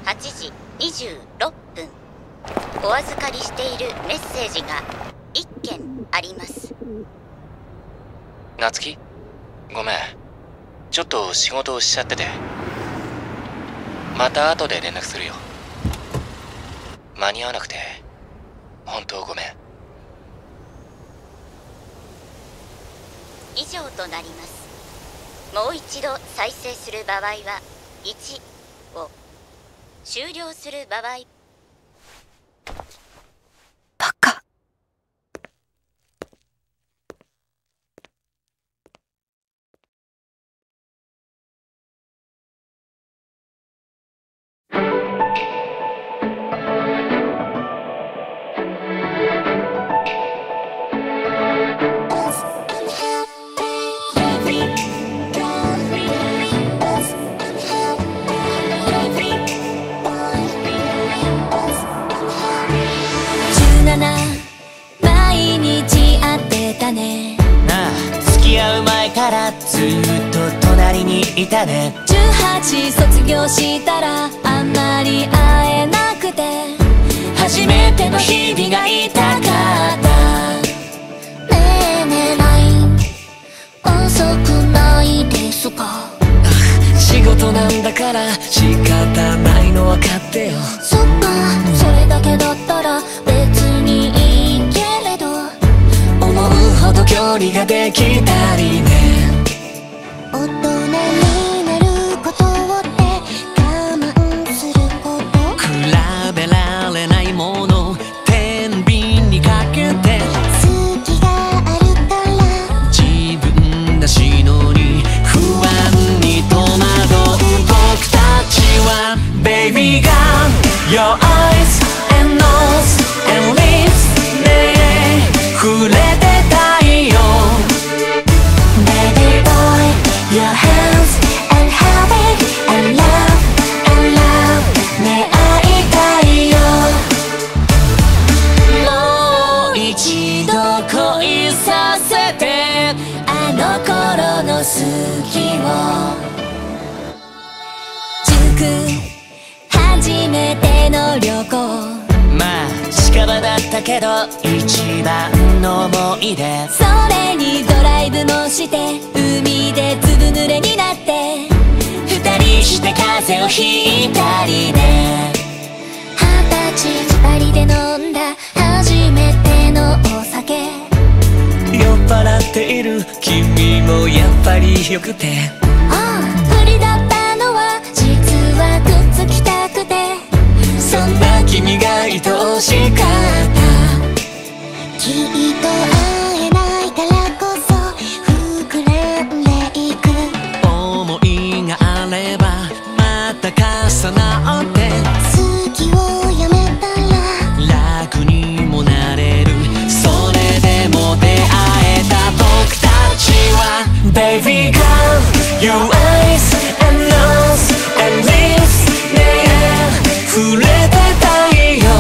8時26分、お預かりしているメッセージが1件あります。 夏希、ごめん、ちょっと仕事をしちゃってて。また後で連絡するよ。間に合わなくて本当ごめん。 以上となります。もう一度再生する場合は1を、終了する場合。 バカ。 毎日会ってたね。 なあ、付き合う前からずっと隣にいたね。 18卒業したらあんまり会えなくて、 初めての日々が痛かった。 ねえねえ LINE 遅くないですか？ 仕事なんだから仕方ないの分かってよ。 そっか、それだけだったら別にいいけれど、 思うほど距離ができたりね。 大人になることって我慢すること、 比べられないもの天秤にかけて、 好きがあるから自分らしのに不安に戸惑う僕たちは Baby girl Your eyes and nose and lips ねえ触れてたいよ。 Baby boy Your hands and habit and love and love ねえ会いたいよ。 もう一度恋させて、 あの頃の好きを。塾初めての旅行、 まあ近場だったけど一番の思い出。 それにドライブもして海でずぶ濡れになって、 二人して風邪をひいたりね。 20歳二人で飲んだ初めてのお酒、 酔っ払っている君もやっぱりよくて、 ああ無理だったのは実はくっつきたくて、 そんな君が愛おしかった。 きっと会えないからこそ膨らんでいく、 思いがあればまた重なって、 好きをやめたら楽にもなれる。それでも出会えた僕たちは Baby girl Your eyes and nose and lips ねえ触れてたいよ。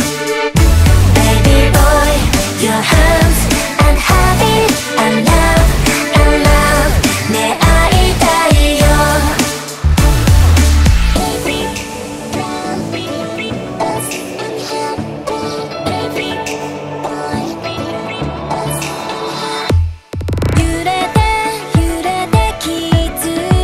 Baby boy Your hands and habit and love and love ねえ会いたいよ。揺れて揺れて気づ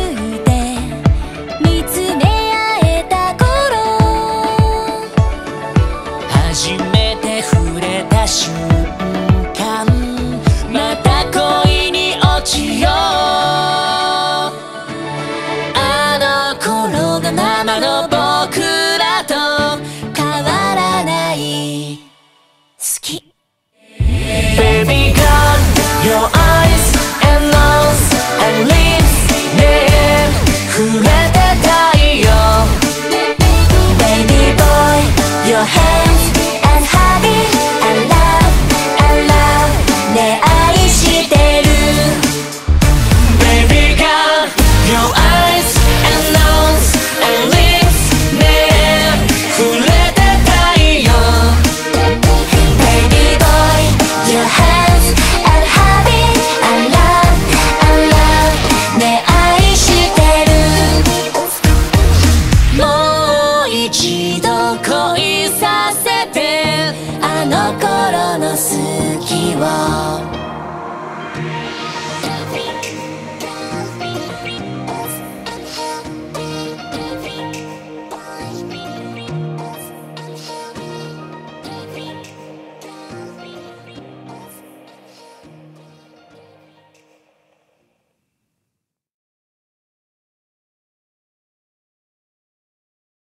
を